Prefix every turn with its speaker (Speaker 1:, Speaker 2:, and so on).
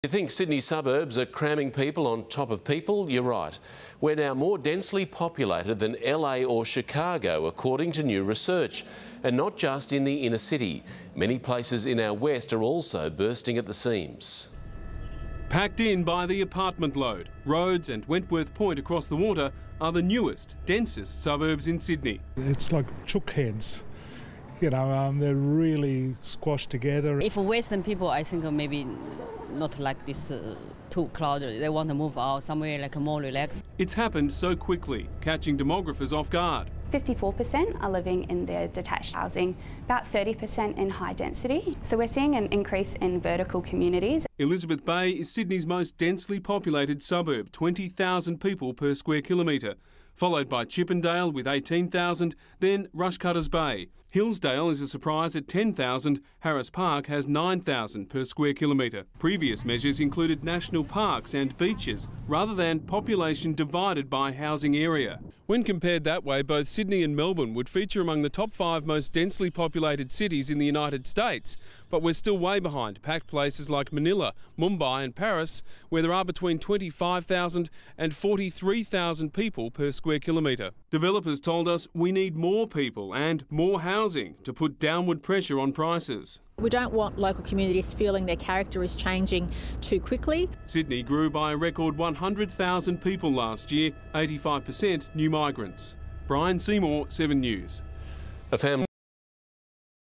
Speaker 1: You think Sydney suburbs are cramming people on top of people? You're right. We're now more densely populated than LA or Chicago, according to new research. And not just in the inner city. Many places in our west are also bursting at the seams.
Speaker 2: Packed in by the apartment load, Rhodes and Wentworth Point across the water are the newest, densest suburbs in Sydney.
Speaker 3: It's like chook heads. You know, they're really squashed together.
Speaker 4: If Western people, I think maybe not like this too crowded. They want to move out somewhere like more relaxed.
Speaker 2: It's happened so quickly, catching demographers off guard.
Speaker 5: 54% are living in their detached housing, about 30% in high density. So we're seeing an increase in vertical communities.
Speaker 2: Elizabeth Bay is Sydney's most densely populated suburb, 20,000 people per square kilometre, followed by Chippendale with 18,000, then Rushcutters Bay. Hillsdale is a surprise at 10,000, Harris Park has 9,000 per square kilometre. Previous measures included national parks and beaches, rather than population divided by housing area. When compared that way, both Sydney and Melbourne would feature among the top 5 most densely populated cities in the United States, but we're still way behind packed places like Manila, Mumbai and Paris, where there are between 25,000 and 43,000 people per square kilometre. Developers told us we need more people and more housing to put downward pressure on prices.
Speaker 6: We don't want local communities feeling their character is changing too quickly.
Speaker 2: Sydney grew by a record 100,000 people last year, 85% new migrants. Brian Seymour, 7 News.
Speaker 1: A family